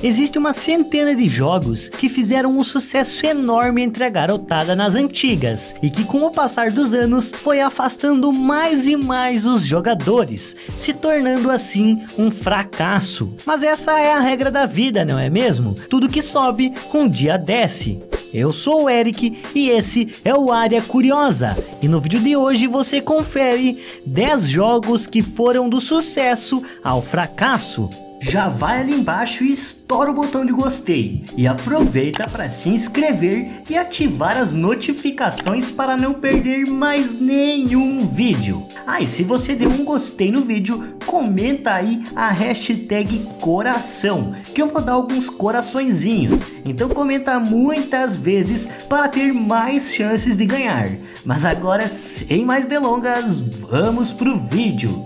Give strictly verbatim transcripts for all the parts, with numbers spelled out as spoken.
Existe uma centena de jogos que fizeram um sucesso enorme entre a garotada nas antigas e que com o passar dos anos foi afastando mais e mais os jogadores, se tornando assim um fracasso. Mas essa é a regra da vida, não é mesmo? Tudo que sobe, um dia desce. Eu sou o Eric e esse é o Área Curiosa, e no vídeo de hoje você confere dez jogos que foram do sucesso ao fracasso. Já vai ali embaixo e estoura o botão de gostei e aproveita para se inscrever e ativar as notificações para não perder mais nenhum vídeo. Ah, e se você deu um gostei no vídeo, comenta aí a hashtag coração, que eu vou dar alguns coraçõezinhos. Então comenta muitas vezes para ter mais chances de ganhar. Mas agora, sem mais delongas, vamos pro vídeo.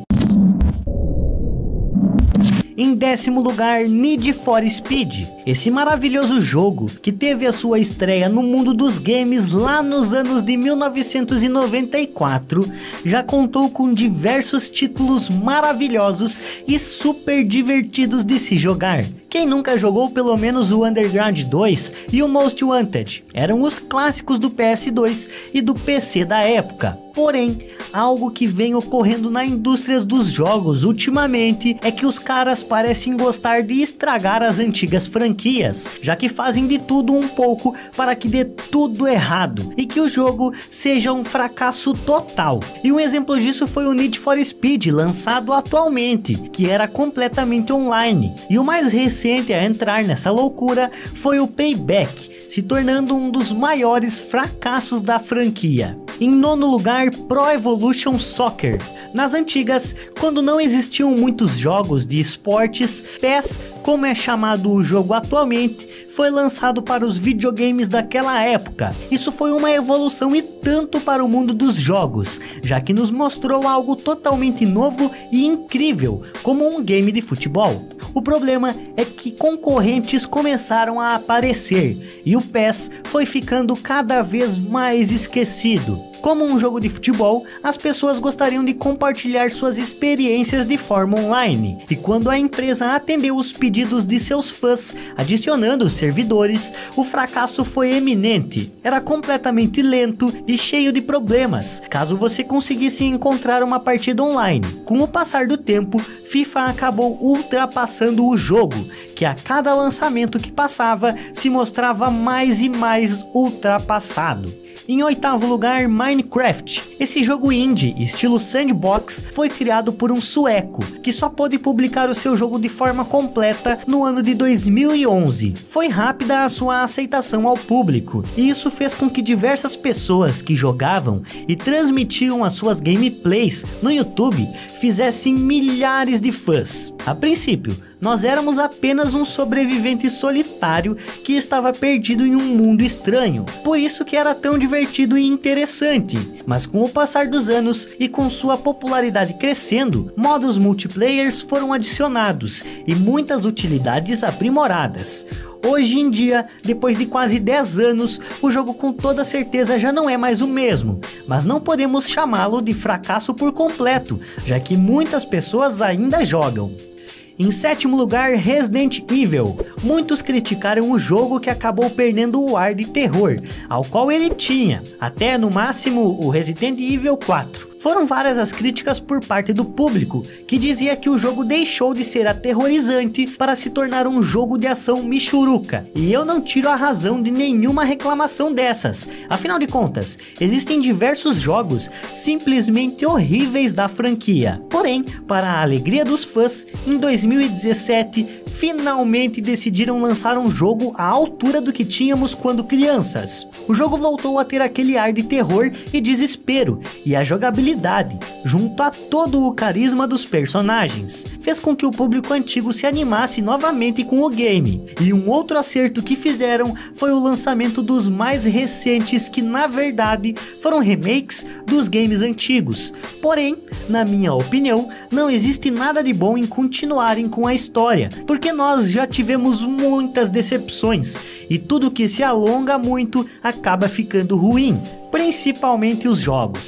Em décimo lugar, Need for Speed, esse maravilhoso jogo que teve a sua estreia no mundo dos games lá nos anos de mil novecentos e noventa e quatro, já contou com diversos títulos maravilhosos e super divertidos de se jogar. Quem nunca jogou pelo menos o Underground dois e o Most Wanted? Eram os clássicos do P S dois e do P C da época. Porém, algo que vem ocorrendo na indústria dos jogos ultimamente é que os caras parecem gostar de estragar as antigas franquias, já que fazem de tudo um pouco para que dê tudo errado e que o jogo seja um fracasso total. E um exemplo disso foi o Need for Speed, lançado atualmente, que era completamente online. E o mais recente a entrar nessa loucura foi o Payback, se tornando um dos maiores fracassos da franquia. Em nono lugar, Pro Evolution Soccer. Nas antigas, quando não existiam muitos jogos de esportes, P E S, como é chamado o jogo atualmente, foi lançado para os videogames daquela época. Isso foi uma evolução e tanto para o mundo dos jogos, já que nos mostrou algo totalmente novo e incrível, como um game de futebol. O problema é que concorrentes começaram a aparecer e o P E S foi ficando cada vez mais esquecido. Como um jogo de futebol, as pessoas gostariam de compartilhar suas experiências de forma online, e quando a empresa atendeu os pedidos de seus fãs, adicionando servidores, o fracasso foi eminente. Era completamente lento e cheio de problemas, caso você conseguisse encontrar uma partida online. Com o passar do tempo, FIFA acabou ultrapassando o jogo, que a cada lançamento que passava, se mostrava mais e mais ultrapassado. Em oitavo lugar, Minecraft. Esse jogo indie, estilo sandbox, foi criado por um sueco, que só pôde publicar o seu jogo de forma completa no ano de dois mil e onze. Foi rápida a sua aceitação ao público, e isso fez com que diversas pessoas que jogavam e transmitiam as suas gameplays no YouTube fizessem milhares de fãs. A princípio, nós éramos apenas um sobrevivente solitário que estava perdido em um mundo estranho, por isso que era tão divertido e interessante. Mas com o passar dos anos e com sua popularidade crescendo, modos multiplayers foram adicionados e muitas utilidades aprimoradas. Hoje em dia, depois de quase dez anos, o jogo com toda certeza já não é mais o mesmo, mas não podemos chamá-lo de fracasso por completo, já que muitas pessoas ainda jogam. Em sétimo lugar, Resident Evil. Muitos criticaram o jogo que acabou perdendo o ar de terror, ao qual ele tinha, até no máximo o Resident Evil quatro. Foram várias as críticas por parte do público, que dizia que o jogo deixou de ser aterrorizante para se tornar um jogo de ação michuruca. E eu não tiro a razão de nenhuma reclamação dessas. Afinal de contas, existem diversos jogos simplesmente horríveis da franquia. Porém, para a alegria dos fãs, em dois mil e dezessete, finalmente decidiram lançar um jogo à altura do que tínhamos quando crianças. O jogo voltou a ter aquele ar de terror e desespero, e a jogabilidade, junto a todo o carisma dos personagens, fez com que o público antigo se animasse novamente com o game. E um outro acerto que fizeram foi o lançamento dos mais recentes, que na verdade foram remakes dos games antigos. Porém, na minha opinião, não existe nada de bom em continuarem com a história, porque nós já tivemos muitas decepções, e tudo que se alonga muito acaba ficando ruim, principalmente os jogos.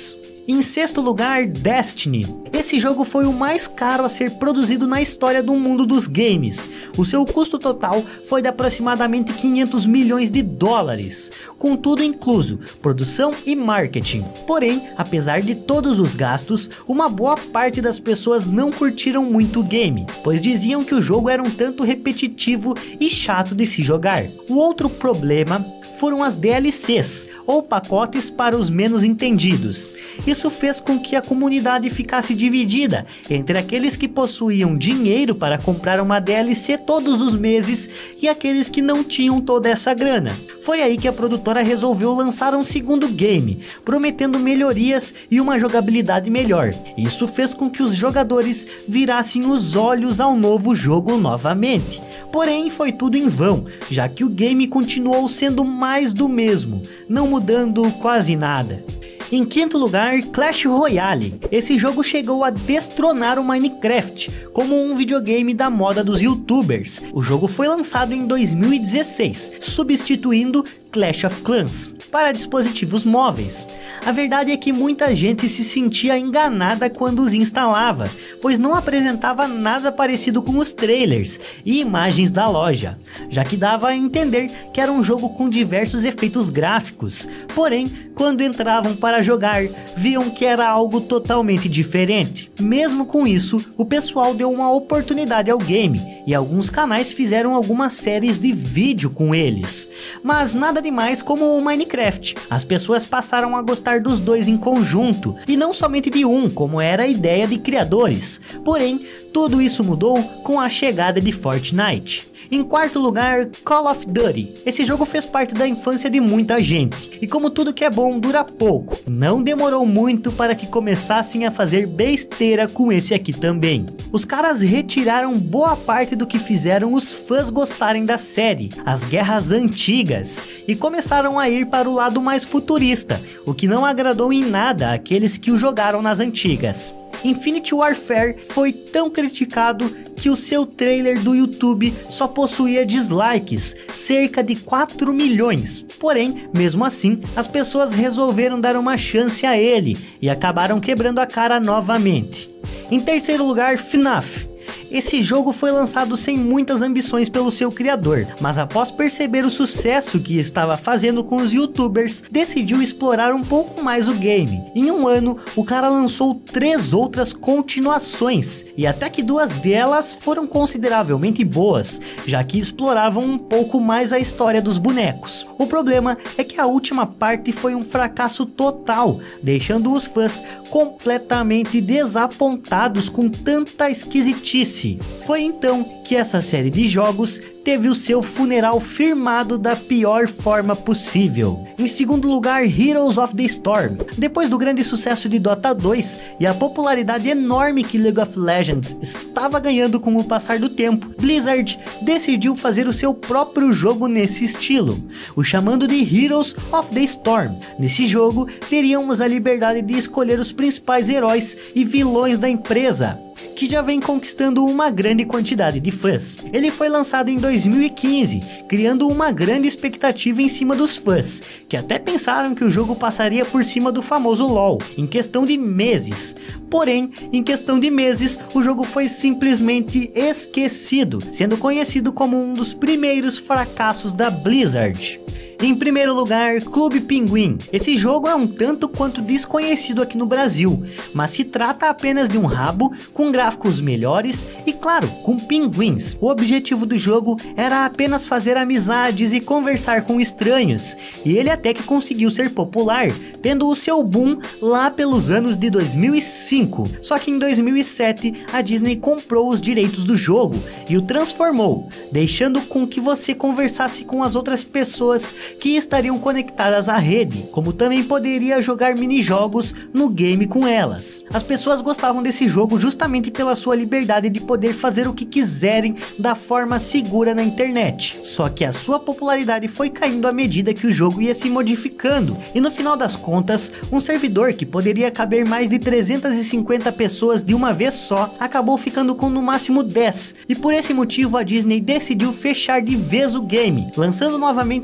Em sexto lugar, Destiny. Esse jogo foi o mais caro a ser produzido na história do mundo dos games. O seu custo total foi de aproximadamente quinhentos milhões de dólares, com tudo incluso, produção e marketing. Porém, apesar de todos os gastos, uma boa parte das pessoas não curtiram muito o game, pois diziam que o jogo era um tanto repetitivo e chato de se jogar. O outro problema foram as D L Cs, ou pacotes para os menos entendidos. Isso fez com que a comunidade ficasse dividida entre aqueles que possuíam dinheiro para comprar uma D L C todos os meses e aqueles que não tinham toda essa grana. Foi aí que a produtora resolveu lançar um segundo game, prometendo melhorias e uma jogabilidade melhor. Isso fez com que os jogadores virassem os olhos ao novo jogo novamente. Porém, foi tudo em vão, já que o game continuou sendo mais do mesmo, não mudando quase nada. Em quinto lugar, Clash Royale. Esse jogo chegou a destronar o Minecraft como um videogame da moda dos youtubers. O jogo foi lançado em dois mil e dezesseis, substituindo Clash of Clans para dispositivos móveis. A verdade é que muita gente se sentia enganada quando os instalava, pois não apresentava nada parecido com os trailers e imagens da loja, já que dava a entender que era um jogo com diversos efeitos gráficos. Porém, quando entravam para jogar, viam que era algo totalmente diferente. Mesmo com isso, o pessoal deu uma oportunidade ao game e alguns canais fizeram algumas séries de vídeo com eles. Mas nada demais como o Minecraft. As pessoas passaram a gostar dos dois em conjunto e não somente de um, como era a ideia de criadores. Porém, tudo isso mudou com a chegada de Fortnite. Em quarto lugar, Call of Duty. Esse jogo fez parte da infância de muita gente, e como tudo que é bom dura pouco, não demorou muito para que começassem a fazer besteira com esse aqui também. Os caras retiraram boa parte do que fizeram os fãs gostarem da série, as guerras antigas, e começaram a ir para o lado mais futurista, o que não agradou em nada àqueles que o jogaram nas antigas. Infinite Warfare foi tão criticado que o seu trailer do YouTube só possuía dislikes, cerca de quatro milhões. Porém, mesmo assim, as pessoas resolveram dar uma chance a ele e acabaram quebrando a cara novamente. Em terceiro lugar, F NAF. Esse jogo foi lançado sem muitas ambições pelo seu criador, mas após perceber o sucesso que estava fazendo com os youtubers, decidiu explorar um pouco mais o game. Em um ano, o cara lançou três outras continuações, e até que duas delas foram consideravelmente boas, já que exploravam um pouco mais a história dos bonecos. O problema é que a última parte foi um fracasso total, deixando os fãs completamente desapontados com tanta esquisitice. Foi então que essa série de jogos teve o seu funeral firmado da pior forma possível. Em segundo lugar, Heroes of the Storm. Depois do grande sucesso de Dota dois e a popularidade enorme que League of Legends estava ganhando com o passar do tempo, Blizzard decidiu fazer o seu próprio jogo nesse estilo, o chamando de Heroes of the Storm. Nesse jogo, teríamos a liberdade de escolher os principais heróis e vilões da empresa, que já vem conquistando uma grande quantidade de fãs. Ele foi lançado em dois mil e quinze, criando uma grande expectativa em cima dos fãs, que até pensaram que o jogo passaria por cima do famoso LoL, em questão de meses. Porém, em questão de meses, o jogo foi simplesmente esquecido, sendo conhecido como um dos primeiros fracassos da Blizzard. Em primeiro lugar, Clube Pinguim. Esse jogo é um tanto quanto desconhecido aqui no Brasil, mas se trata apenas de um rabo com gráficos melhores e, claro, com pinguins. O objetivo do jogo era apenas fazer amizades e conversar com estranhos, e ele até que conseguiu ser popular, tendo o seu boom lá pelos anos de dois mil e cinco. Só que em dois mil e sete a Disney comprou os direitos do jogo e o transformou, deixando com que você conversasse com as outras pessoas que estariam conectadas à rede, como também poderia jogar minijogos no game com elas. As pessoas gostavam desse jogo justamente pela sua liberdade de poder fazer o que quiserem da forma segura na internet. Só que a sua popularidade foi caindo à medida que o jogo ia se modificando, e no final das contas, um servidor que poderia caber mais de trezentas e cinquenta pessoas de uma vez só, acabou ficando com no máximo dez, e por esse motivo a Disney decidiu fechar de vez o game, lançando novamente em dois mil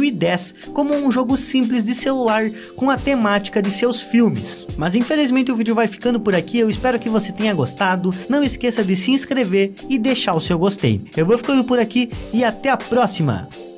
mil e dez como um jogo simples de celular com a temática de seus filmes. Mas infelizmente o vídeo vai ficando por aqui, eu espero que você tenha gostado, não esqueça de se inscrever e deixar o seu gostei. Eu vou ficando por aqui e até a próxima!